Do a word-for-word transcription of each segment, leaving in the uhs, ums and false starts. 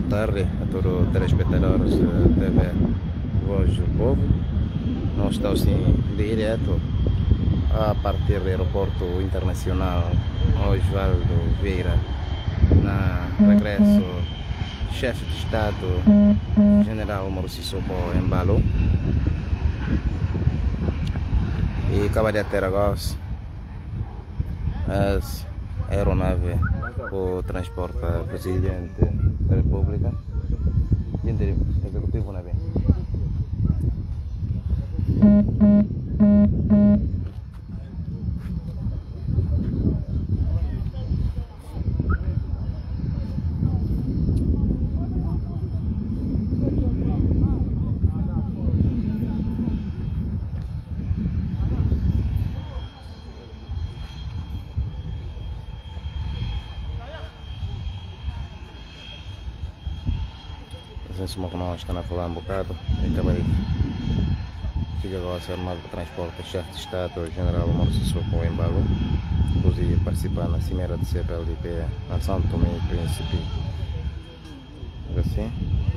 tarde a todos os telespectadores da T V Voz do Povo. Nós estamos em direto a partir do aeroporto internacional Osvaldo Vieira, na regresso chefe de Estado General Maurício Socorro Embalo, e acaba de ter agora as aeronave o transporte presidente da República, gente executivo na bem. Esse que nós estamos a falar um bocado, e acabei fica agora a ser armado de transporte, chefe de Estado General Maurício Socorro Embalo, inclusive participar na cimeira de C P L D P na São Tomé e Príncipe. Assim.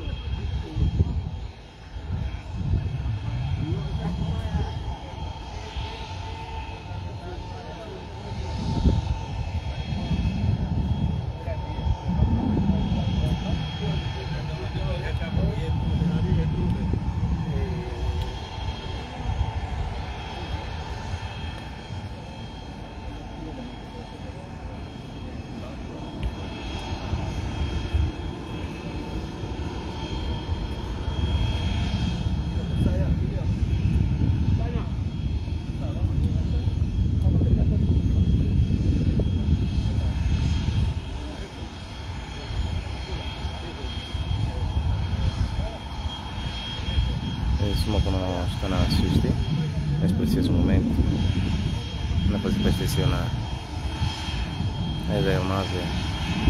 Esse que nós estamos a assistir, nesse preciso momento, não fazer para estacionar a aeronave.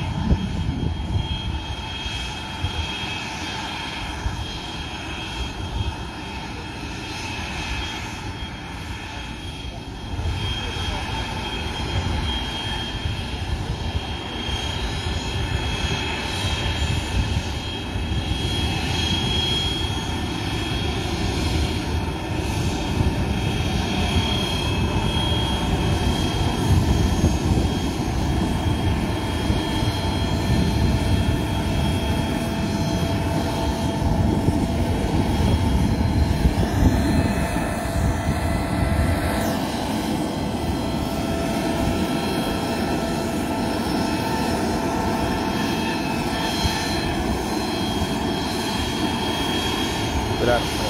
Gracias.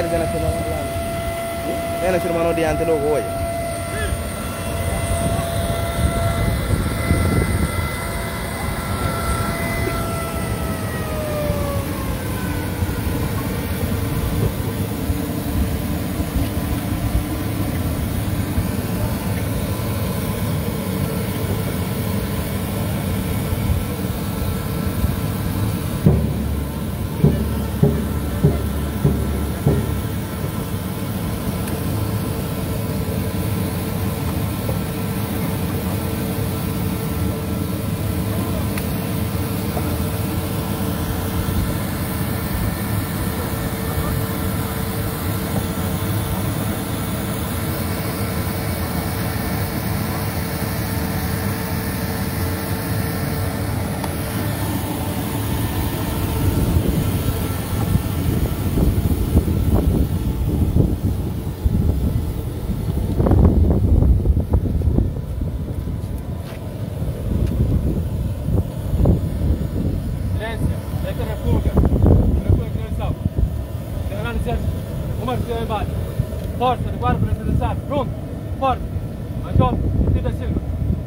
Air gana cuma malam. Gana cuma no di ante logo hoje. Força, de guarda para lançar. Pronto. Forte. Mais jovem. Tira a cima.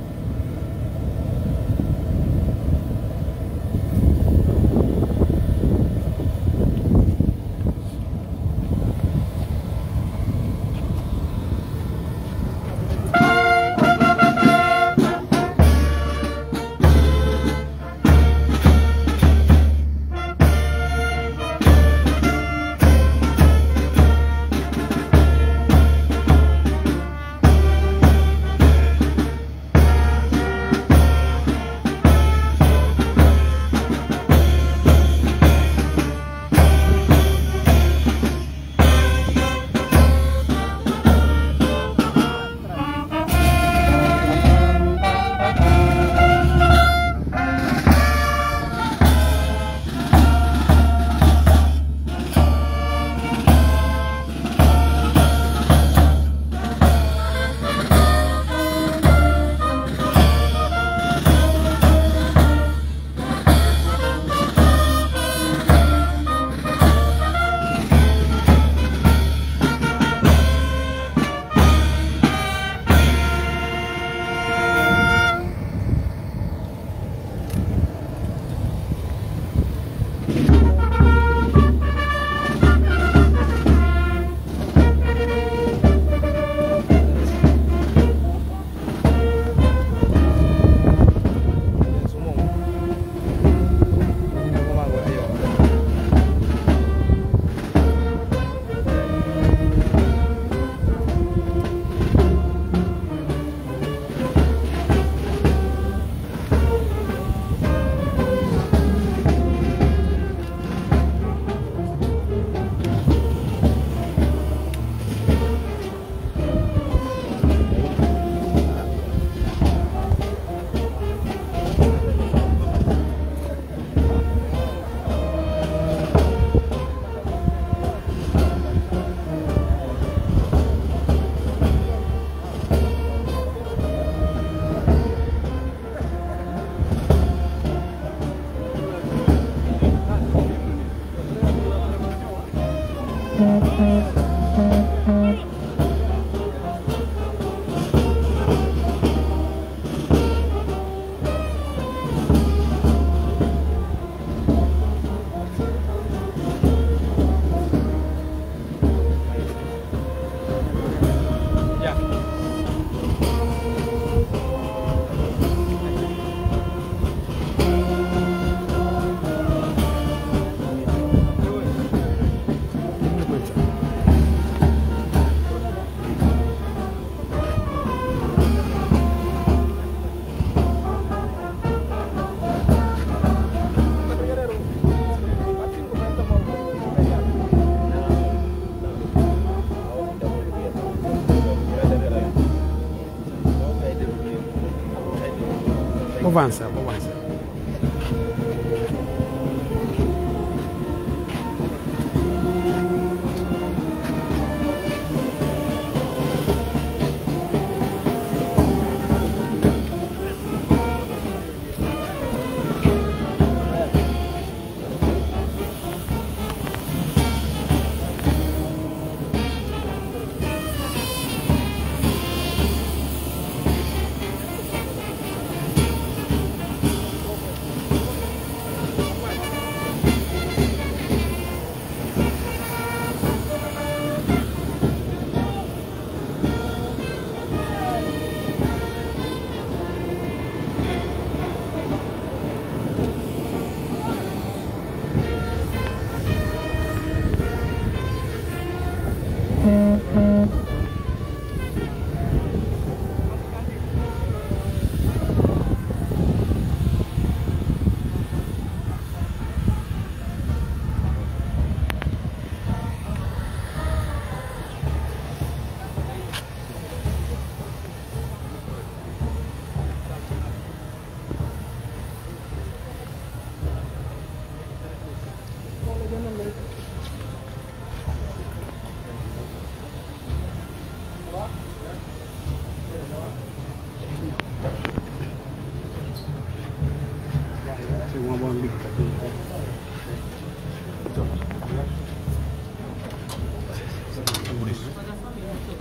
Avança, avança.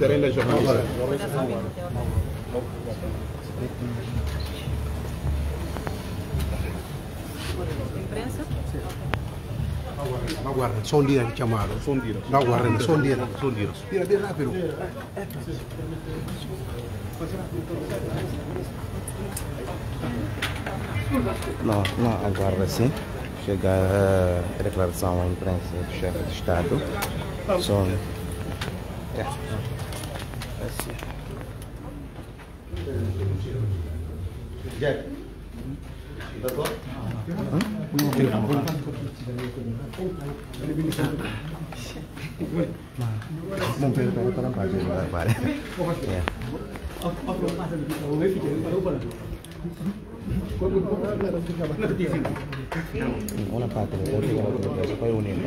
terrain da jornalista. Imprensa? Ma guarda, sono lì che chiamano. Sono lì. No, guarda, sono lì. Sono lì. Tira di rapido. Não, não, aguarda sim. Chega a declaração à imprensa do chefe de Estado. São. É. Assim. Jack. Não perde para para para para. É. Una parte poi un'altra.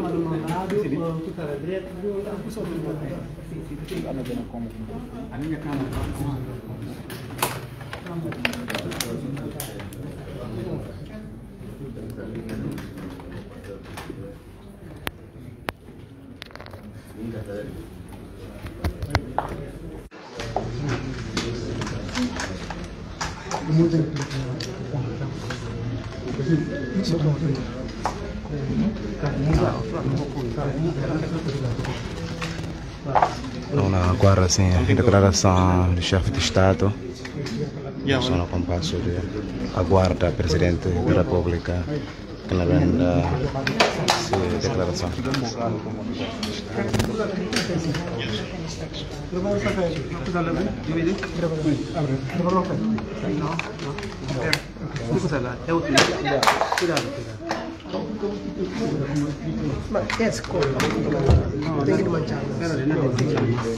Una guarda assim, declaração do chefe de Estado. Sono compasso di aguarda Presidente della Repubblica che la renda declarazione. Ma esco, tengo che mangiare.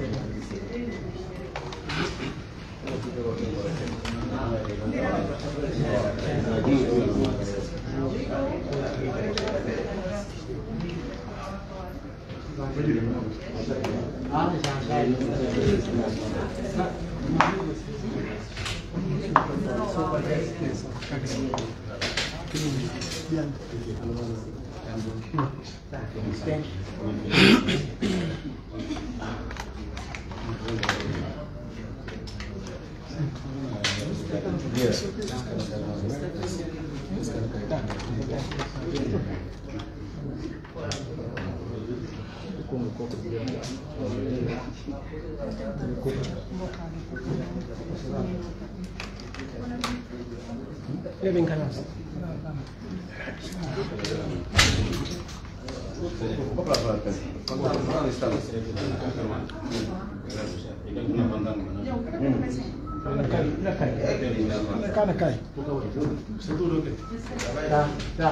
E venga là. Nakay, nakay. Da, da.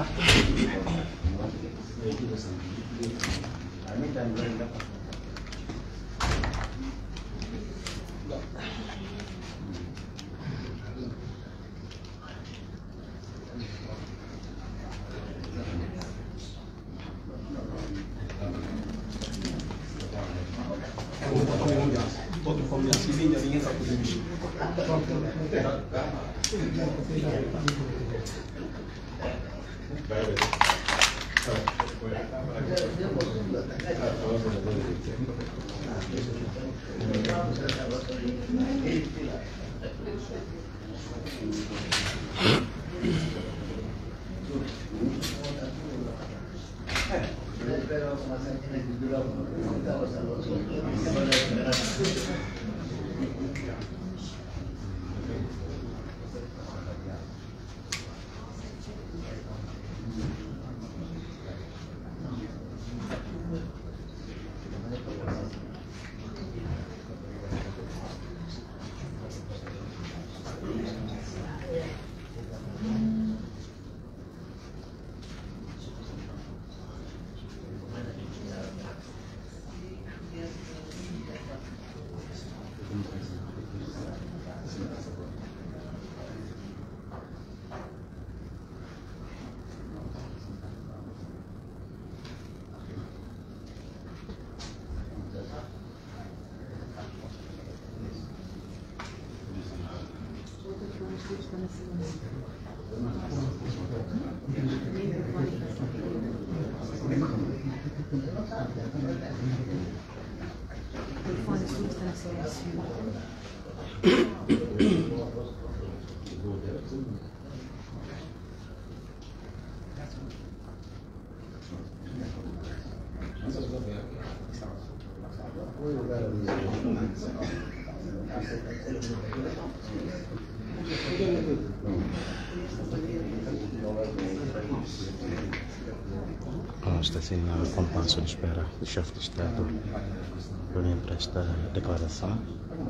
Telefone Está assim no compasso de espera do chefe de Estado para vir para esta declaração.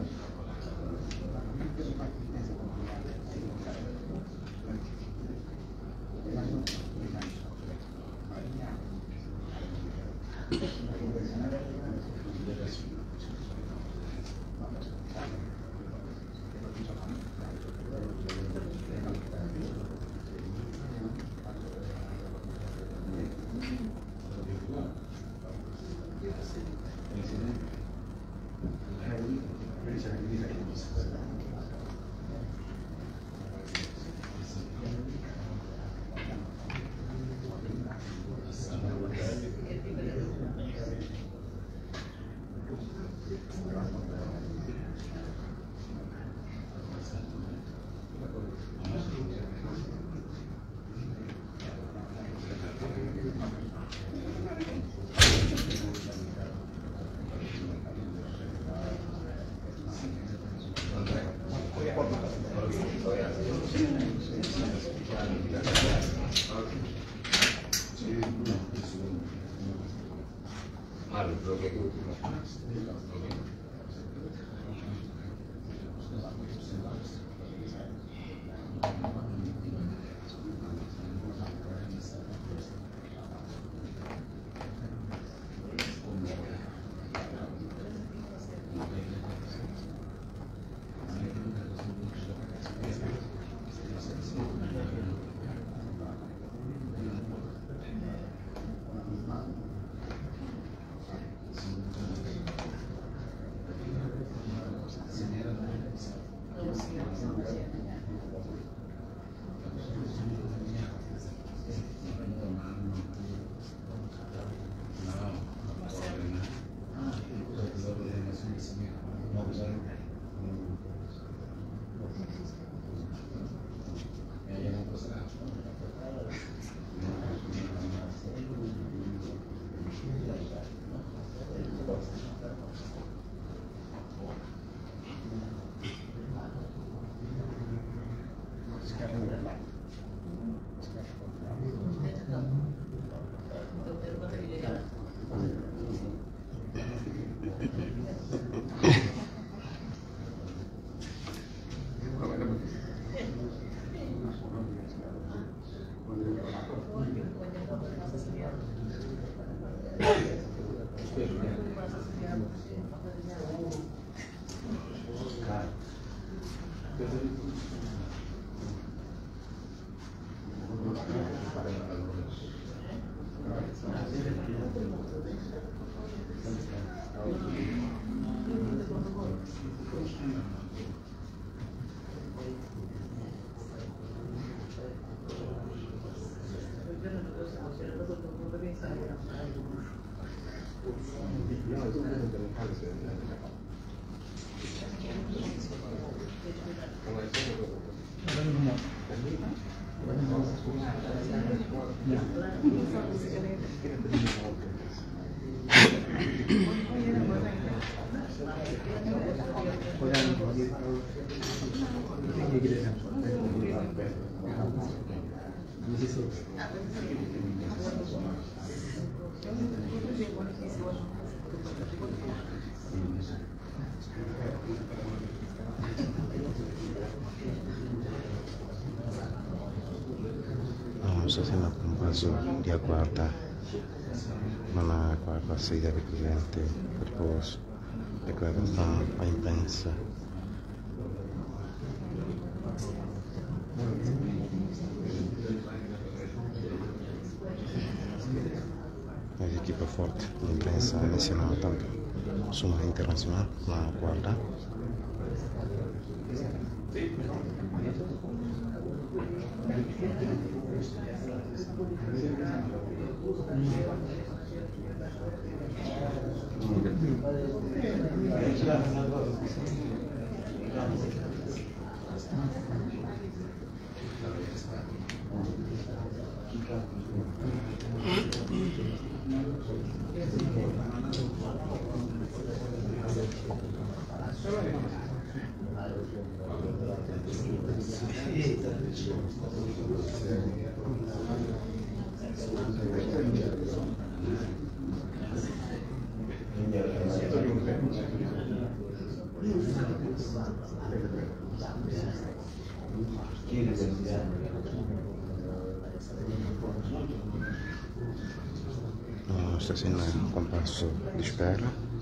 Vamos haciendo un paso de aguarda para aguardar a saída do presidente, depois declaração à imprensa. A equipa forte da imprensa nacional, tanto suma internacional, na guarda. Está sendo um compasso de espera.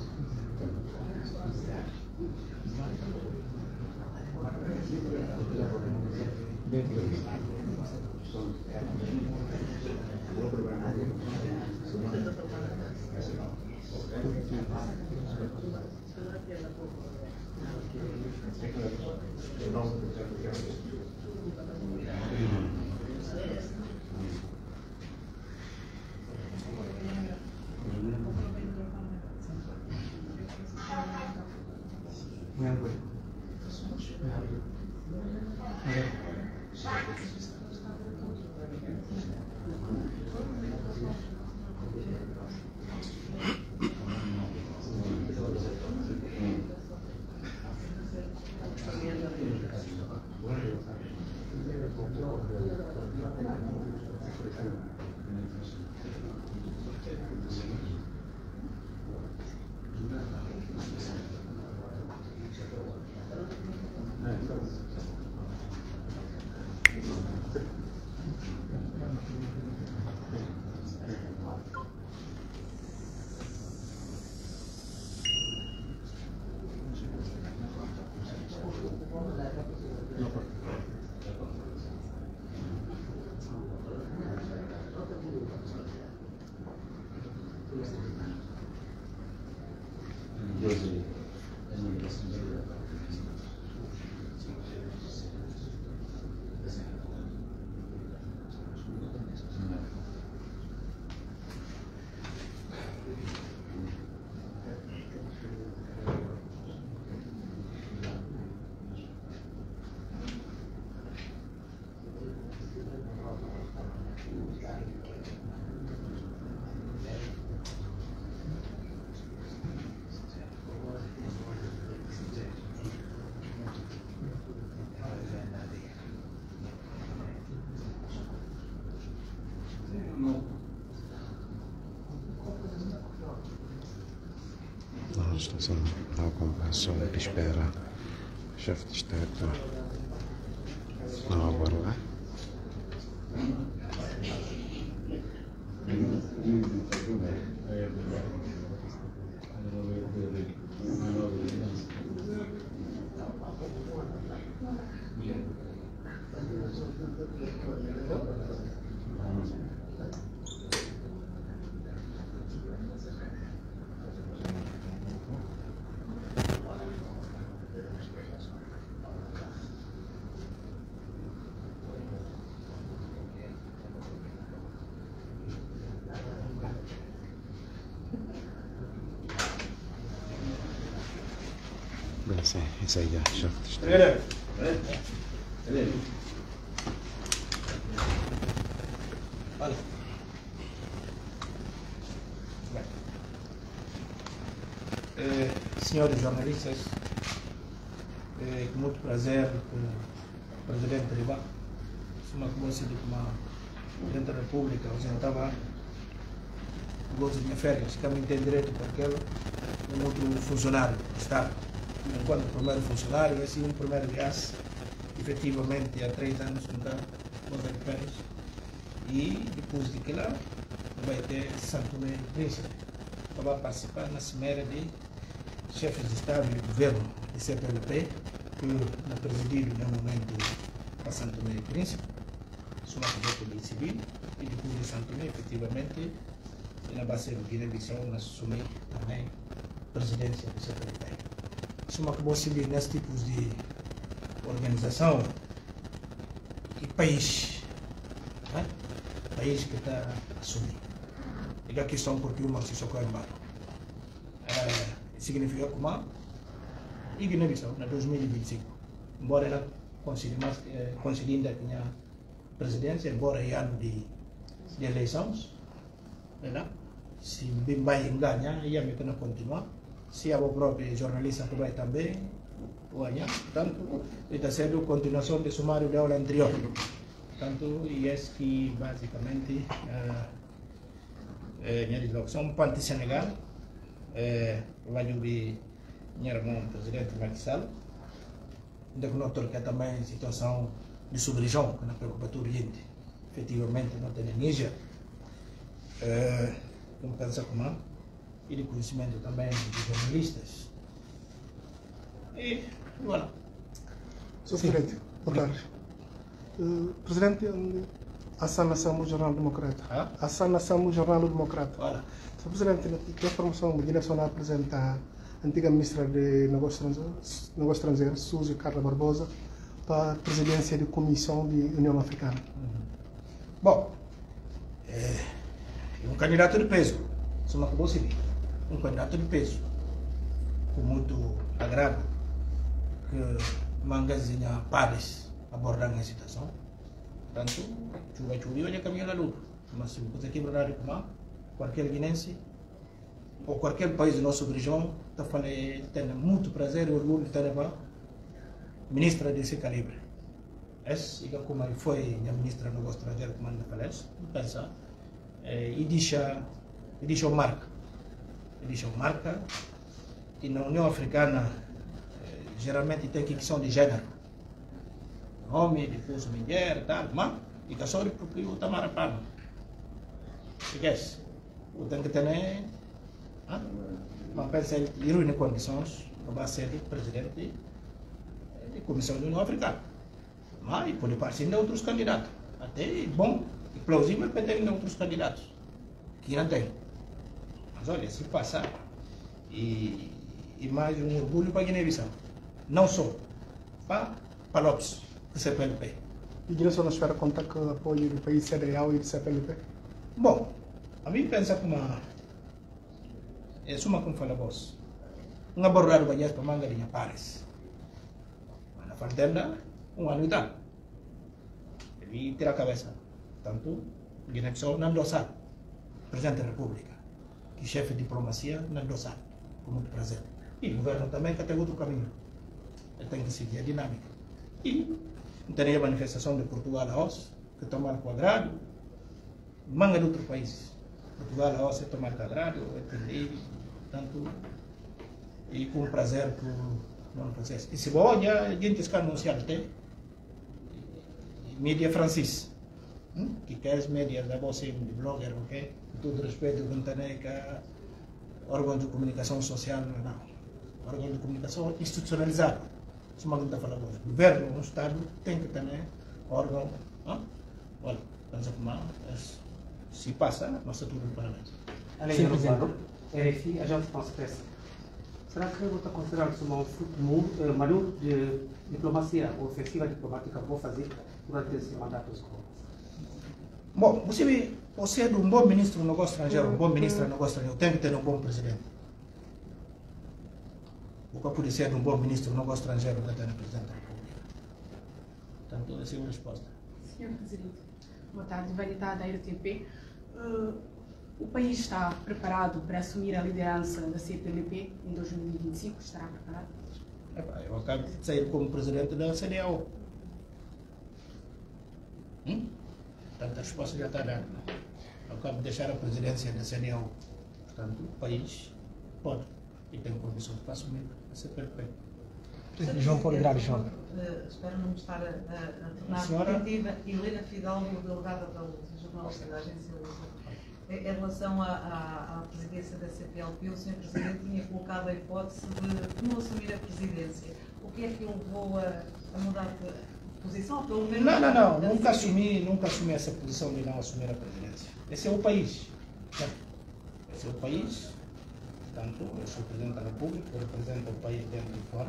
Estou sendo ao compasso de espera. Chefe de Estado não aguarda. Bem, sim, isso aí já, chefe de Estado. Olha. Eh, senhores jornalistas, eh, com muito prazer, o presidente Riba, uma conversa de uma presidente da República, o senhor estava gosto de minha férias, se me entende direito, porque ele é um outro funcionário do Estado. Enquanto primeiro funcionário, esse é um primeiro viagem, efetivamente, há três anos nunca voltei de férias. E depois de que lá, vai ter Santo Tomé e Príncipe, que vai participar na cimeira de chefes de Estado e Governo de C P L P, que na presidido no momento para Santo Tomé e Príncipe, uma polícia civil, e depois de Santo Tomé, efetivamente, na base de Guiné-Bissau, na assumir também a presidência do C P L P. Isso é uma boa civil nesse tipo de organização e país, né? País que está assumindo. E e a questão porque o Marcio socou embora. Significa que uma e Guiné-Bissau, na dois mil e vinte e cinco, embora ela consiga tinha presidência, embora é ano de, de eleições, né? Se bem vai ganhar, ia me não continuar. Se a própria jornalista que vai também ganhar, portanto, está sendo a continuação do sumário da aula anterior. Portanto, e é que basicamente a minha deslocação para o Senegal, vai ouvir minha irmã, o presidente Macky Sall, ainda que notou que também a situação de sub-região, que não preocupa o Oriente, efetivamente não tem Níger, como pensa como e de conhecimento também de jornalistas. E, voilà. senhor Presidente, boa tarde. Uh, Presidente, Hassan Nassam, Jornal Democrata. Ah? Hassan Nassam, Jornal Democrata. Voilà. senhor Presidente, a informação de Nacional apresenta a antiga Ministra de Negócios Estrangeiros, Suzy Carla Barbosa, para a presidência da Comissão de União Africana. Uhum. Bom, é um candidato de peso, isso não acabou civil. Um candidato de peso, com muito agrado, que mangazinha pares abordando a situação. Portanto, chuva choveu e caminho na luta. Mas se você aqui verdade como qualquer guinense ou qualquer país da nossa região está falando, tem muito prazer e orgulho de ter uma ministra desse calibre. Essa, como foi a ministra do Negócio Estrangeiro, como anda falando, pensa, e deixa, e deixa marca, e deixa marca, e na União Africana geralmente tem questão de gênero, homem, depois mulher, tal, mas e que só porque o tamara pano, esquece, o tem que ter, mas pensa ele reúne condições para ser presidente da Comissão da União Africana. Mas pode parecer de outros candidatos. Até bom e plausível para ter outros candidatos. Que não tem. Mas olha, se passar, e, e mais um orgulho para a Guiné-Bissau. Não só para, para Lopes, do C P L P. E a Guiné-Bissau espera contar com o apoio do país C D A O e do C P L P? Bom, a mim pensa que uma. É suma como fala vos. Um abordado vai para Mangarinha Pares. Mas na fazenda, um ano e tal. Ele tira a cabeça. Tanto, Guiné-Bissau não endossar. Presidente da República, que chefe de diplomacia não endossar. Com muito prazer. E o governo também que tem outro caminho. Ele tem que seguir a dinâmica. E tem a manifestação de Portugal a Oz, que tomar quadrado, manga de outro país. Portugal a Oz é tomar quadrado, entender, tanto, e com prazer por não processo. E se olha, a gente está anunciando até, mídia francês, hum? que quer as mídias da você, de blogger, ok? Com todo respeito, não tem que órgão de comunicação social, não. Órgão de comunicação institucionalizado. Isso é uma coisa falando. O governo, no Estado, tem que ter órgão. Hein? Olha, pensa que se passa, nós estamos tudo para nós. Além de Rosado, R F I, Agente France Presse. Será que você está considerando como um fruto maduro de diplomacia ou ofensiva diplomática que vou fazer durante esse mandato escolar? Bom, você vê, você é um bom ministro do negócio estrangeiro, um bom ministro do negócio estrangeiro, tem que ter um bom presidente. O que pode ser um bom ministro do negócio estrangeiro para ter um presidente da República. Portanto, essa é a resposta. senhor Presidente, boa tarde, Vanidade da R T P. Uh, o país está preparado para assumir a liderança da C P L P em dois mil e vinte e cinco? Estará preparado? Eu acabo de sair como presidente da C D A O. Hum? Portanto, a resposta já está dada. Eu acabo de deixar a presidência da C D A O. Portanto, o país pode e tem condições para assumir a C P L P. João Paulo Grave, João. Uh, espero não me estar a, a, a tornar Senhora? repetitiva. Helena Fidalgo, delegada da Lusa, jornalista da agência Lusa. Em relação à, à, à presidência da C P L P, o senhor Presidente tinha colocado a hipótese de não assumir a presidência. O que é que o levou a, a mudar de posição? Pelo menos Não, não, não. Nunca assumi, nunca assumi essa posição de não assumir a presidência. Esse é o país. Esse é o país. Portanto, eu sou Presidente da República, eu represento o país dentro e fora.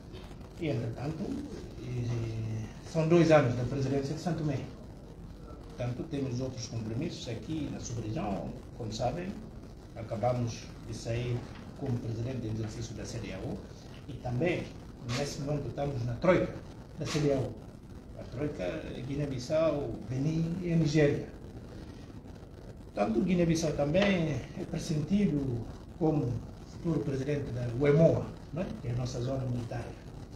E, entretanto, e, são dois anos da presidência de Santo Tomé. Portanto, temos outros compromissos aqui na sub-região, como sabem, acabamos de sair como presidente em exercício da C D A O e também, nesse momento, estamos na troika da C D A O. A troika é Guiné-Bissau, Benin e a Nigéria. Tanto Guiné-Bissau também é pressentido como futuro presidente da U E M O A, né? Que é a nossa zona militar.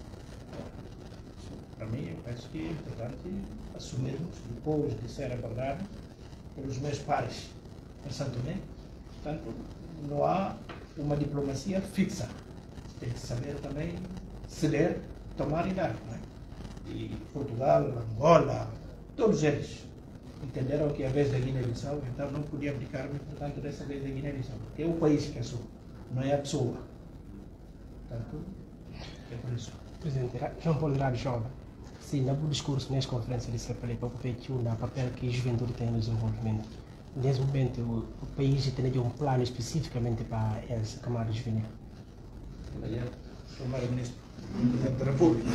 Para mim, eu penso que é importante assumirmos, depois de ser abordado pelos meus pares em Santo Tomé. Portanto, não há uma diplomacia fixa. Tem que saber também ceder, tomar e dar. Não é? E Portugal, Angola, todos eles entenderam que a vez da Guiné-Bissau, então não podia abdicar-me, portanto, dessa vez da Guiné-Bissau. É o país que é sou, não é a pessoa. Portanto, é por isso. Presidente, João Paulo Hirado Jovem, sim, no discurso, nesta conferência de C P L, para o papel que o papel que a juventude tem no desenvolvimento. Nesse momento, o, o país tem um plano especificamente para essa camada juvenil. Olha, primeiro-ministro, presidente da República.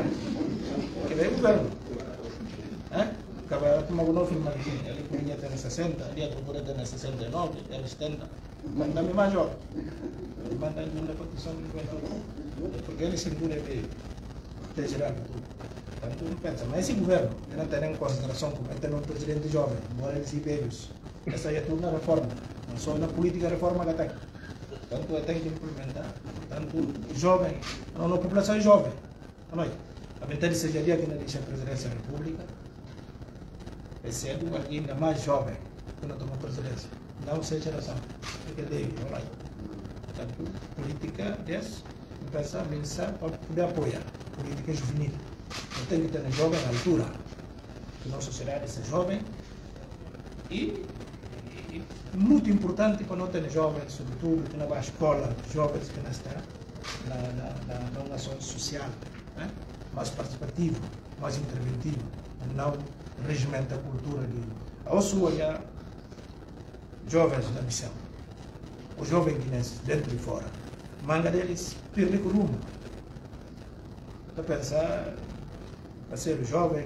Que é o governo. Acaba de tomar o novo filme aqui. Ele podia ter sessenta, ali a procura ter sessenta e nove, ter setenta. Manda-me mais jovem. Manda-me uma proteção de juventude. Porque ele segura ele ter gerado tudo. Portanto, não pensa, mas esse governo, ele não tem em consideração como ele tem um presidente jovem, embora eles e velhos. Essa é tudo na reforma, não só na política a reforma que tem. Portanto, ele tem que implementar. Portanto, jovem, não, a população é jovem. Não é? A verdade seja dia que não deixa a presidência da República, é cedo, ainda mais jovem, quando toma a presidência. Não seja geração, porque deve, não é? Portanto, política desse, pensar, pensar para poder apoiar. Política juvenil. Não tem que ter um jovem à altura. Que nossa sociedade seja jovem e, e muito importante para não ter jovens, sobretudo, que não vai à escola, jovens que não estão na, na, na, na ação social, né? Mais participativo, mais interventivo, não regimenta a cultura de. Ao sul, olhar jovens da missão, os jovens guinenses, dentro e fora, manga deles perde o rumo. Para pensar, para ser jovem,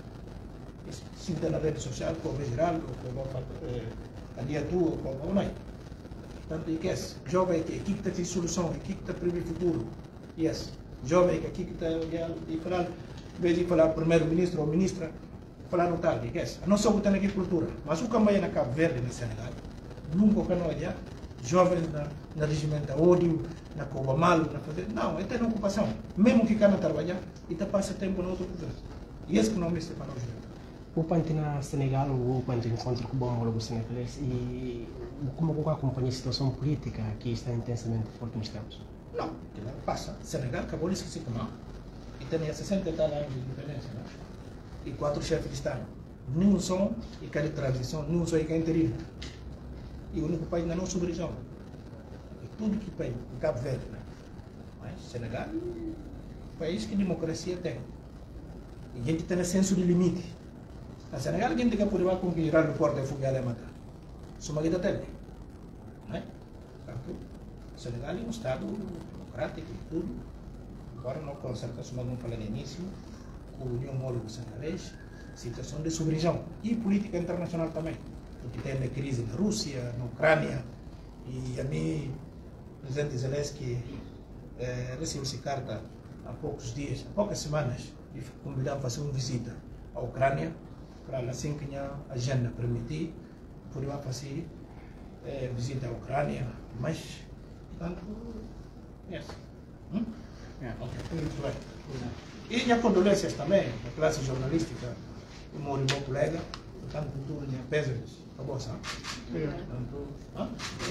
sinta na rede social, como é geral, como a dia tua, como não é. Portanto, e que é jovem que aqui que tem solução, aqui que está prevê futuro. Yes. Jovem que aqui que está e falar, em vez de falar primeiro-ministro ou ministra, falar no tal, que é não só botar aqui cultura, mas o caminho na Cabo Verde, na Senegal, nunca que não olhar, jovens na, na regimento da ódio, na Coba Malo, na fazer. Não, ele tem ocupação. Mesmo que quer trabalhar, ele passa tempo no outro processo. E esse que não me se para nós. O Panti na Senegal, o Panti encontra com o bom homólogo senegalês e como acompanha a situação política que está intensamente forte nos tempos? Não, que não passa. Senegal acabou de esquecer como e tem sessenta anos de independência, não? E quatro chefes de Estado. Nenhum são e cada transição, nenhum só e cada interino. E o único país ainda não sub-região. E tudo que país, o Cabo Verde, né? Mas Senegal é um país que a democracia tem. E a gente tem senso de limite. A Senegal a gente quer poder conquistar o aeroporto e foguear e matar. Isso é uma guita tele. Não é? Portanto, Senegal é um Estado democrático e tudo. Agora não conserta, mas não falei no início, com o União Homólogo Senegalês, situação de sub-região e política internacional também. Porque tem a crise na Rússia, na Ucrânia, e a mim, o presidente Zelensky eh, recebeu-se carta há poucos dias, há poucas semanas, e convidar a fazer uma visita à Ucrânia, para assim que a agenda permitir, poder fazer eh, visita à Ucrânia, mas, portanto, yes. Hum? Yeah. Okay. Muito bem. E minhas condolências também, da classe jornalística, o meu irmão colega, portanto, tudo de pesos. Tá bom, sabe? Portanto, hã?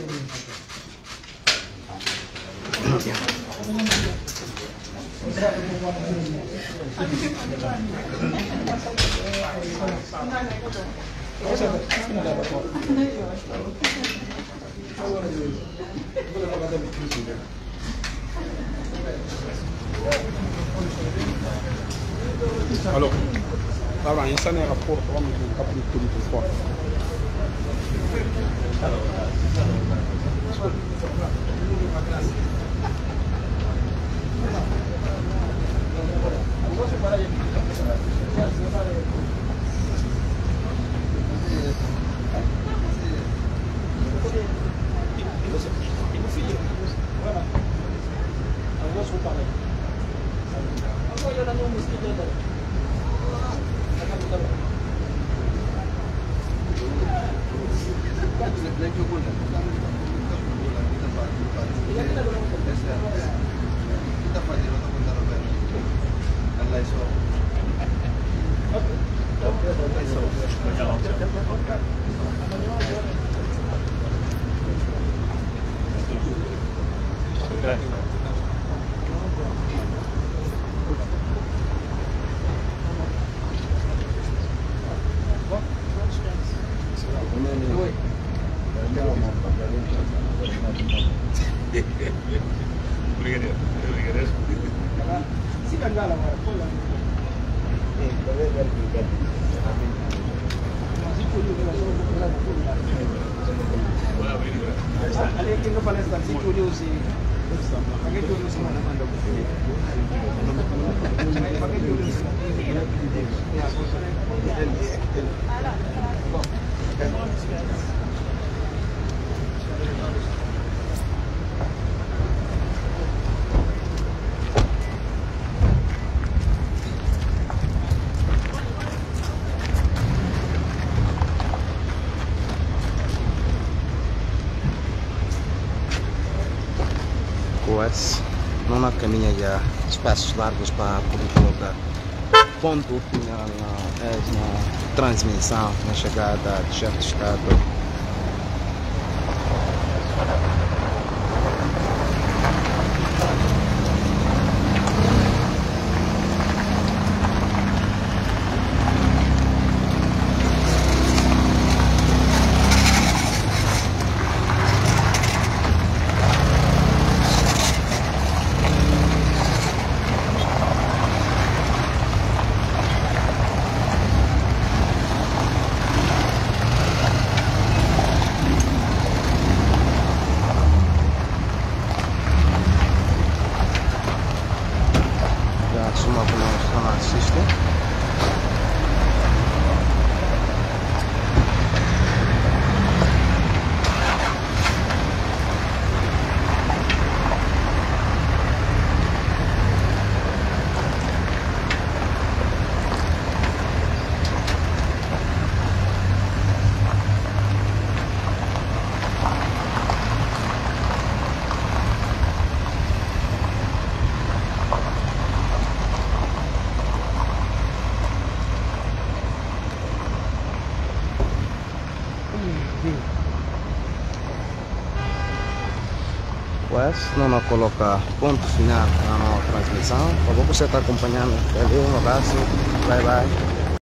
Alors, ça va, il y a un rapport pour le cap de tout fort. Não há caminho já, espaços largos para poder colocar ponto final na, na transmissão, na chegada de chefe de Estado. Não não coloca ponto final na nossa transmissão. Por favor, você está acompanhando ali, um abraço, bye bye.